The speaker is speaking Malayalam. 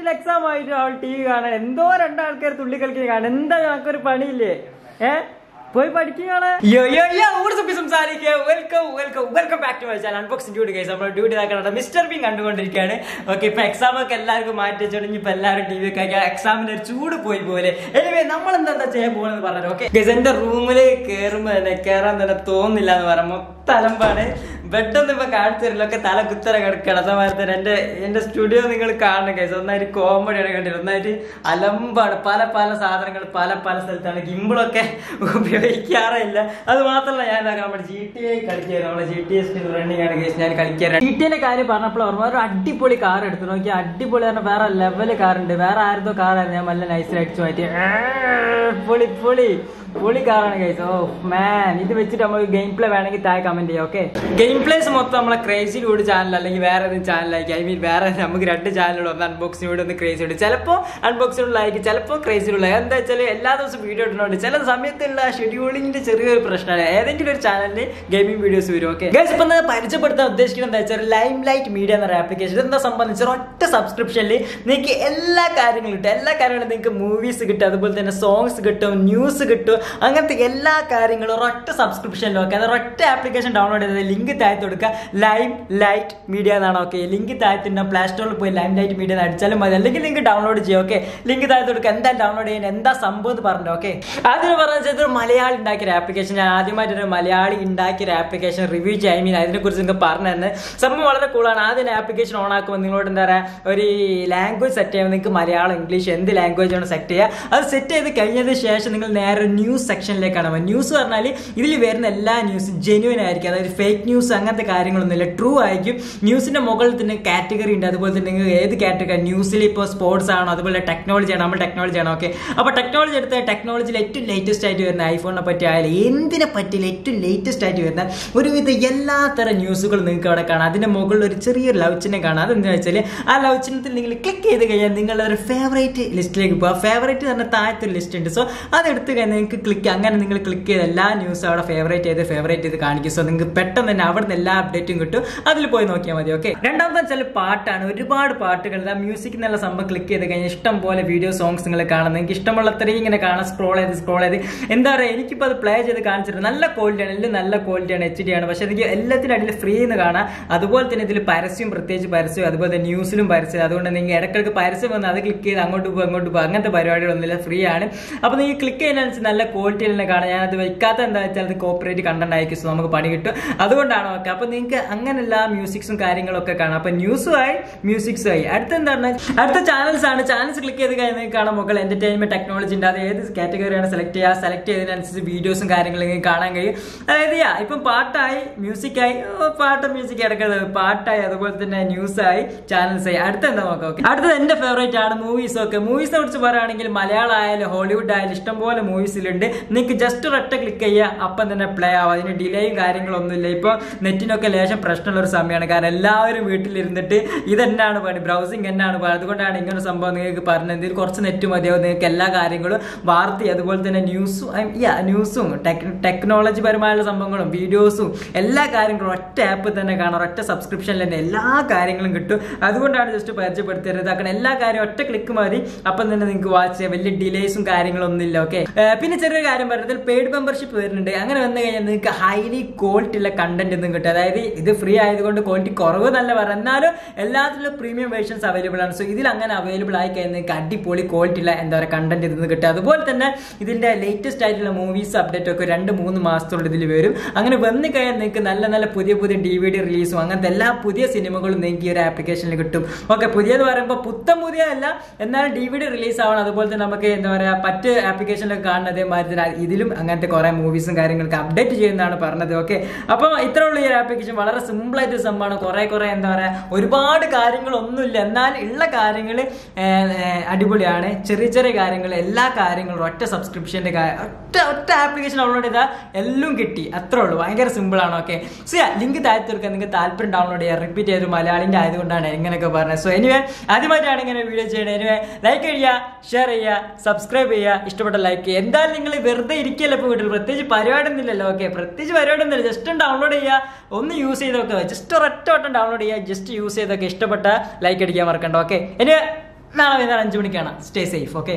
ഫൈനൽ എക്സാം ആയിട്ട് അവൾ TV കാണാൻ എന്തോ രണ്ടാൾക്കാർ തുള്ളി കളിക്കുന്ന കാണാൻ എന്താ ഞങ്ങൾക്കൊരു പണിയില്ലേ പോയി പഠിക്കുകയാണ് welcome back to my channel unboxing duty guys. നമ്മൾ ഡ്യൂട്ടി ആക്കാനുള്ള മിസ്റ്റർ ബീൻ കണ്ടുകൊണ്ടിരിക്കുകയാണ്. ഓക്കെ, ഇപ്പൊ എക്സാം ഒക്കെ എല്ലാവർക്കും മാറ്റി വെച്ചോണ്ടെങ്കിൽ ഇപ്പൊ എല്ലാവരും TV ഒക്കെ ആക്കി എക്സാമിന്റെ ഒരു ചൂട് പോയി പോലെ. എനിവേ നമ്മൾ എന്താ ചെയ്യാൻ പോകുന്നത് പറഞ്ഞത്. ഓക്കെ ഗൈസ്, എന്റെ റൂമിൽ കയറുമ്പോ തന്നെ കയറാൻ തന്നെ തോന്നില്ല എന്ന് പറയാം. മൊത്തം അലമ്പാണ്. ബെഡൊന്നും ഇപ്പൊ കാണിച്ചു തരില്ല, ഒക്കെ തല കുത്തര കിടക്കണം. അതേമാതിരി തന്നെ എന്റെ സ്റ്റുഡിയോ നിങ്ങൾ കാണണം ഗൈസ്. ഒന്നായിട്ട് കോമഡിയാണ് കണ്ടില്ല, ഒന്നായിട്ട് അലമ്പാണ്. പല പല സാധനങ്ങൾ പല പല സ്ഥലത്താണ്. ഗിമ്പിളൊക്കെ ഉപയോഗിക്കാറില്ല. അത് മാത്രമല്ല, ഞാൻ നമ്മുടെ GTA കളിക്കാറ്. നമ്മളെ GTA സ്റ്റിൽ റണ്ണിങ് ആണ് ഗൈസ്. ഞാൻ കളിക്കാറ്. GTA കാര്യം പറഞ്ഞപ്പോൾ ഓർമ്മ ഒരു അടിപൊളി കാർ എടുത്തു നോക്കി. അടിപൊളി പറഞ്ഞാൽ വേറെ ലെവല് കാറുണ്ട്. വേറെ ആരതോ കാറായിരുന്നു. ഞാൻ നല്ല നൈസിൽ അടിച്ചു മാറ്റി. പൊളി പൊളി പൊളി കാറാണ് ഗൈസ്. ഓ മാൻ, ഇത് വെച്ചിട്ട് നമുക്ക് ഗെയിം പ്ലേ വേണമെങ്കിൽ താഴെ കമന്റ് ചെയ്യാം. ഓക്കെ, ഗെയിം പ്ലേസ് മൊത്തം നമ്മളെ ക്രേസി ലൂഡ് ചാനൽ അല്ലെങ്കിൽ വേറെ ഏതെങ്കിലും ചാനലായിരിക്കും. ഐ മീൻ വേറെ നമുക്ക് 2 ചാനലുകൾ, ഒന്ന് അൺബോക്സിംഗ് വീഡിയോ, ഒന്ന് ക്രേസി വീഡിയോ. ചിലപ്പോൾ അൺബോക്സിംഗ് ചിലപ്പോൾ ക്രേസി ഉള്ള. എന്താ വെച്ചാൽ എല്ലാ ദിവസവും വീഡിയോ ഇടുന്നുണ്ട്. ചില സമയത്തുള്ള ഷെഡ്യൂളിങ്ങിന്റെ ചെറിയൊരു പ്രശ്നമാണ്. ഏതെങ്കിലും ഒരു ചാനലിൽ ഗെയിമിംഗ് വീഡിയോസ് വരും. ഓക്കെ ഗൈസ്, ഇപ്പൊ പരിചയപ്പെടുത്താൻ ഉദ്ദേശിക്കുന്നത് എന്താ വെച്ചാൽ ലൈം ലൈറ്റ് മീഡിയ എന്നൊരു ആപ്ലിക്കേഷൻ. ഇതെന്താ സംബന്ധിച്ച ഒറ്റ സബ്സ്ക്രിപ്ഷനിൽ നിങ്ങൾക്ക് എല്ലാ കാര്യങ്ങളും കിട്ടും. എല്ലാ കാര്യങ്ങളും നിങ്ങൾക്ക് മൂവീസ് കിട്ടും, അതുപോലെ തന്നെ സോങ്സ് കിട്ടും, ന്യൂസ് കിട്ടും, അങ്ങനത്തെ എല്ലാ കാര്യങ്ങളും ഒരൊറ്റ സബ്സ്ക്രിപ്ഷനിൽ. ഓക്കെ, അത് ഒരൊറ്റ ആപ്ലിക്കേഷൻ ഡൗൺലോഡ് ചെയ്തത് ലിങ്ക് താഴത്ത് കൊടുക്കുക. ലൈം ലൈറ്റ് മീഡിയ എന്നാണ്. ഓക്കെ, ലിങ്ക് താഴത്തുണ്ടാവും. പ്ലേ സ്റ്റോറിൽ പോയി ലൈം ലൈറ്റ് മീഡിയ അടിച്ചാലും മതി, അല്ലെങ്കിൽ ലിങ്ക് ഡൗൺലോഡ് ചെയ്യുക. ഓക്കെ, ലിങ്ക് താഴത്ത് കൊടുക്കുക. എന്താ ഡൗൺലോഡ് ചെയ്യാൻ, എന്താ സംഭവം എന്ന് പറഞ്ഞു. ഓക്കെ, അതിന് പറഞ്ഞാൽ ഇതൊരു മലയാളി ഉണ്ടാക്കിയ ആപ്ലിക്കേഷൻ. ഞാൻ ആദ്യമായിട്ടൊരു മലയാളി ഉണ്ടാക്കിയ ആപ്ലിക്കേഷൻ റിവ്യൂ ചെയ്യാൻ മീൻ അതിനെ കുറിച്ച് നിങ്ങൾക്ക് പറഞ്ഞു തന്നെ. സംഭവം വളരെ കൂളാണ്. ആദ്യം ആപ്ലിക്കേഷൻ ഓൺ ആക്കുമ്പോൾ നിങ്ങളോട് എന്താ പറയുക, ഒരു ലാംഗ്വേജ് സെറ്റ് ചെയ്യുമ്പോൾ നിങ്ങൾക്ക് മലയാളം, ഇംഗ്ലീഷ്, എന്ത് ലാംഗ്വേജ് ആണ് സെറ്റ് ചെയ്യുക. അത് സെറ്റ് ചെയ്ത് കഴിഞ്ഞതിന് ശേഷം നിങ്ങൾ നേരെ ന്യൂസ് സെക്ഷനിലേക്കാണ്. ന്യൂസ് പറഞ്ഞാൽ ഇതിൽ വരുന്ന എല്ലാ ന്യൂസും ജെന്യൂൻ ആയിരിക്കും. അതായത് ഫേക്ക് ന്യൂസ് അങ്ങനത്തെ കാര്യങ്ങളൊന്നുമില്ല, ട്രൂ ആയിരിക്കും. ന്യൂസിന്റെ മുകളിൽ തന്നെ കാറ്റഗറി ഉണ്ട്. അതുപോലെ തന്നെ നിങ്ങൾ ഏത് കാറ്റഗറി ന്യൂസിൽ ഇപ്പോൾ സ്പോർട്സ് ആണോ, അതുപോലെ ടെക്നോളജി ആണ്. നമ്മൾ ടെക്നോളജി ആണ്. ഓക്കെ, അപ്പോൾ ടെക്നോളജി എടുത്ത ടെക്നോളജിയിൽ ഏറ്റവും ലേറ്റസ്റ്റ് ആയിട്ട് വരുന്ന ഐഫോണിനെ പറ്റി ആയാലും എന്തിനെ പറ്റിയില്ല ഏറ്റവും ലേറ്റസ്റ്റ് ആയിട്ട് വരുന്ന ഒരുവിധ എല്ലാ തരം ന്യൂസുകൾ നിങ്ങൾക്ക് അവിടെ കാണാം. അതിന്റെ മുകളിൽ ഒരു ചെറിയൊരു ലവ് ചിഹ്നം കാണാം. അതെന്താ വെച്ചാൽ ആ ലവ് ചിഹ്നത്തിൽ നിങ്ങൾ ക്ലിക്ക് ചെയ്ത് കഴിഞ്ഞാൽ നിങ്ങളുടെ ഒരു ഫേവറേറ്റ് ലിസ്റ്റിലേക്ക് പോകുക. ഫേവറേറ്റ് തന്നെ താഴത്തൊരു ലിസ്റ്റ് ഉണ്ട്. സോ അതെടുത്ത് കഴിഞ്ഞാൽ നിങ്ങൾക്ക് ക്ലിക്ക്, അങ്ങനെ നിങ്ങൾ ക്ലിക്ക് ചെയ്ത് എല്ലാ ന്യൂസും അവിടെ ഫേവറേറ്റ് ചെയ്ത് കാണിക്കും. സോ നിങ്ങൾക്ക് പെട്ടെന്ന് തന്നെ അവിടെ നിന്ന് എല്ലാ അപ്ഡേറ്റും കിട്ടും. അതിൽ പോയി നോക്കിയാൽ മതി. ഓക്കെ, രണ്ടാമത്തെ വെച്ചാൽ പാട്ടാണ്. ഒരുപാട് പാട്ടുകൾ, മ്യൂസിക് എന്നുള്ള സംഭവം ക്ലിക്ക് ചെയ്ത് കഴിഞ്ഞാൽ ഇഷ്ടം പോലെ വീഡിയോ സോങ്സ് നിങ്ങൾ കാണാം. നിങ്ങൾക്ക് ഇഷ്ടമുള്ള അത്രയും ഇങ്ങനെ കാണാം. സ്ക്രോൾ ചെയ്ത് എന്താ പറയുക, എനിക്കിപ്പോൾ അത് പ്ലേ ചെയ്ത് കാണിച്ചിട്ട് നല്ല ക്വാളിറ്റിയാണ്. എല്ലാം നല്ല ക്വാളിറ്റിയാണ്, HD ആണ്. പക്ഷെ എനിക്ക് എല്ലാത്തിനും അടിയിൽ ഫ്രീ എന്ന് കാണാം. അതുപോലെ തന്നെ ഇതിൽ പരസ്യം, പ്രത്യേകിച്ച് പരസ്യം, അതുപോലെ തന്നെ ന്യൂസിലും പരസ്യം. അതുകൊണ്ട് നിങ്ങൾ ഇടയ്ക്കിടയ്ക്ക് പരസ്യം വന്ന് അത് ക്ലിക്ക് ചെയ്ത് അങ്ങോട്ട് പോകും അങ്ങനത്തെ പരിപാടികളൊന്നുമില്ല, ഫ്രീ ആണ്. അപ്പോൾ നിങ്ങൾ ക്ലിക്ക് ചെയ്യുന്നതനുസരിച്ച് നല്ല ക്വാളിറ്റിയിൽ തന്നെ കാണാം. ഞാനത് വയ്ക്കാത്ത എന്താ വെച്ചാൽ അത് കോപ്പറേറ്റ് കണ്ടന്റ് ആയിരിക്കും. സോ നമുക്ക് പണി കിട്ടും. അതുകൊണ്ടാണ്. ഓക്കെ, അപ്പോൾ നിങ്ങൾക്ക് അങ്ങനെയുള്ള മ്യൂസിക്സും കാര്യങ്ങളൊക്കെ കാണാം. അപ്പോൾ ന്യൂസുമായി മ്യൂസിക്സുമായി. അടുത്ത ചാനൽസ് ആണ്. ചാനൽസ് ക്ലിക്ക് ചെയ്ത് കഴിഞ്ഞാൽ കാണാം മുകളിൽ എന്റർടൈൻമെന്റ്, ടെക്നോളജി ഉണ്ട്. അത് ഏത് കാറ്റഗറിയാണ് സെലക്ട് ചെയ്യുക. സെലക്ട് ചെയ്തതിനനുസരിച്ച് വീഡിയോസും കാര്യങ്ങളും കാണാൻ കഴിയും. അതായത് ഇപ്പം പാട്ടായി, മ്യൂസിക്കായി, പാട്ടും മ്യൂസിക് എടുക്കുന്നത് പാട്ടായി, അതുപോലെ തന്നെ ന്യൂസായി, ചാനൽസായി. അടുത്ത എന്താ നോക്കാം. ഓക്കെ, അടുത്തത് എന്റെ ഫേവറേറ്റ് ആണ് മൂവീസ്. ഓക്കെ, മൂവീസിനെ കുറിച്ച് പറയുകയാണെങ്കിൽ മലയാളം ആയാലും ഹോളിവുഡ് ആയാലും ഇഷ്ടംപോലെ മൂവീസിലുണ്ട്. നിങ്ങൾക്ക് ജസ്റ്റ് ഒരൊറ്റ ക്ലിക്ക് ചെയ്യുക, അപ്പം തന്നെ പ്ലേ ആവും. അതിന് ഡിലേയും കാര്യങ്ങളൊന്നുമില്ല. ഇപ്പോൾ നെറ്റിനൊക്കെ ലേശം പ്രശ്നമുള്ള ഒരു സമയമാണ്. കാരണം എല്ലാവരും വീട്ടിലിരുന്നിട്ട് ഇതെന്നാണ് പണി, ബ്രൗസിങ് എന്നാണ് പണി. അതുകൊണ്ടാണ് ഇങ്ങനെ സംഭവം നിങ്ങൾക്ക് പറഞ്ഞത്. ഇതിൽ കുറച്ച് നെറ്റ് മതിയാവും. നിങ്ങൾക്ക് എല്ലാ കാര്യങ്ങളും വാർത്ത, അതുപോലെ തന്നെ ന്യൂസും ടെക്നോളജി പരമായുള്ള സംഭവങ്ങളും വീഡിയോസും എല്ലാ കാര്യങ്ങളും ഒറ്റ ആപ്പ് തന്നെ കാണാം. ഒറ്റ സബ്സ്ക്രിപ്ഷനിൽ തന്നെ എല്ലാ കാര്യങ്ങളും കിട്ടും. അതുകൊണ്ടാണ് ജസ്റ്റ് പരിചയപ്പെടുത്തരുത്. ഇതാക്കണം എല്ലാ കാര്യം ഒറ്റ ക്ലിക്ക് മതി, അപ്പം തന്നെ നിങ്ങൾക്ക് വാച്ച് ചെയ്യാം. വലിയ ഡിലേസും കാര്യങ്ങളൊന്നും ഇല്ല. ഓക്കെ, പിന്നെ ചെറിയൊരു കാര്യം പറയുന്നത് പെയ്ഡ് മെമ്പർഷിപ്പ് വരുന്നുണ്ട്. അങ്ങനെ വന്നു കഴിഞ്ഞാൽ നിങ്ങൾക്ക് ഹൈലി ക്വാളിറ്റി ഉള്ള കണ്ടന്റ് ഒന്നും കിട്ടും. അതായത് ഇത് ഫ്രീ ആയതുകൊണ്ട് ക്വാളിറ്റി കുറവ് നല്ല പറയാം, എന്നാലും എല്ലാത്തിലും പ്രീമിയം വേർഷൻസ് അവൈലബിൾ ആണ്. സോ ഇതിൽ അങ്ങനെ അവൈലബിൾ ആയി കഴിഞ്ഞാൽ നിങ്ങൾക്ക് അടിപൊളി ക്വാളിറ്റി ഉള്ള എന്താ പറയുക കണ്ടന്റ് ഇതിൽ നിന്ന് കിട്ടും. അതുപോലെ തന്നെ ഇതിന്റെ ലേറ്റസ്റ്റ് ആയിട്ടുള്ള മൂവീസ് അപ്ഡേറ്റ് ഒക്കെ 2-3 മാസത്തോടെ ഇതിൽ വരും. അങ്ങനെ വന്നു കഴിഞ്ഞാൽ നിങ്ങൾക്ക് നല്ല നല്ല പുതിയ DVD റിലീസും അങ്ങനത്തെ എല്ലാ പുതിയ സിനിമകളും നിങ്ങൾക്ക് ഈ ഒരു ആപ്ലിക്കേഷനിൽ കിട്ടും. ഓക്കെ, പുതിയത് പറയുമ്പോൾ പുതിയ അല്ല, എന്നാൽ DVD റിലീസ് ആവണം. അതുപോലെ തന്നെ നമുക്ക് എന്താ പറയുക മറ്റ് ആപ്ലിക്കേഷനിലൊക്കെ കാണുന്നത് മാതിരി ഇതിലും അങ്ങനത്തെ കുറെ മൂവീസും കാര്യങ്ങളൊക്കെ അപ്ഡേറ്റ് ചെയ്യുന്നതാണ് പറഞ്ഞത്. ഓക്കെ, അപ്പം ഇത്രയുള്ള ഈ ഒരു ആപ്ലിക്കേഷൻ വളരെ സിമ്പിൾ ആയിട്ട് സംഭവമാണ്. കുറെ എന്താ പറയുക ഒരുപാട് കാര്യങ്ങളൊന്നുമില്ല, എന്നാൽ ഉള്ള കാര്യങ്ങൾ അടിപൊളിയാണ്. ചെറിയ കാര്യങ്ങൾ എല്ലാ കാര്യങ്ങളും ഒറ്റ സബ്സ്ക്രിപ്ഷന്റെ ഒറ്റ ആപ്ലിക്കേഷൻ ഡൗൺലോഡ് ചെയ്താൽ എല്ലാം കിട്ടി. അത്രേ ഉള്ളൂ, ഭയങ്കര സിമ്പിൾ ആണ്. ഓക്കെ, സോ ലിങ്ക് താഴ്ത്തി കൊടുക്കാൻ നിങ്ങൾക്ക് താല്പര്യം ഡൗൺലോഡ് ചെയ്യാം. റിപ്പീറ്റ് ചെയ്ത് മലയാളിന്റെ ആയതുകൊണ്ടാണ് ഇങ്ങനെയൊക്കെ പറഞ്ഞത്. സോ എനിവേ ആദ്യമായിട്ടാണ് ഇങ്ങനെ വീഡിയോ ചെയ്യണത്. എനിവേ ലൈക്ക് ചെയ്യുക, ഷെയർ ചെയ്യുക, സബ്സ്ക്രൈബ് ചെയ്യുക, ഇഷ്ടപ്പെട്ട ലൈക്ക് ചെയ്യുക. എന്തായാലും നിങ്ങൾ വെറുതെ ഇരിക്കല്ലോ ഇപ്പോൾ വീട്ടിൽ, പ്രത്യേകിച്ച് പരിപാടി ഒന്നുമില്ലല്ലോ. ഓക്കെ, പ്രത്യേകിച്ച് പരിപാടി ഒന്നുമില്ല, ജസ്റ്റ് ഡൗൺലോഡ് ചെയ്യുക, ഒന്ന് യൂസ് ചെയ്തൊക്കെ ജസ്റ്റ് ഒരൊറ്റ വട്ടം ഡൗൺലോഡ് ചെയ്യുക, ജസ്റ്റ് യൂസ് ചെയ്തൊക്കെ ഇഷ്ടപ്പെട്ട ലൈക്ക് അടിക്കാൻ മറക്കണ്ട. ഓക്കെ, എനിവേ നാളെ വൈകുന്നേരം 5 മണിക്കാണ്. Stay safe. ഓക്കെ.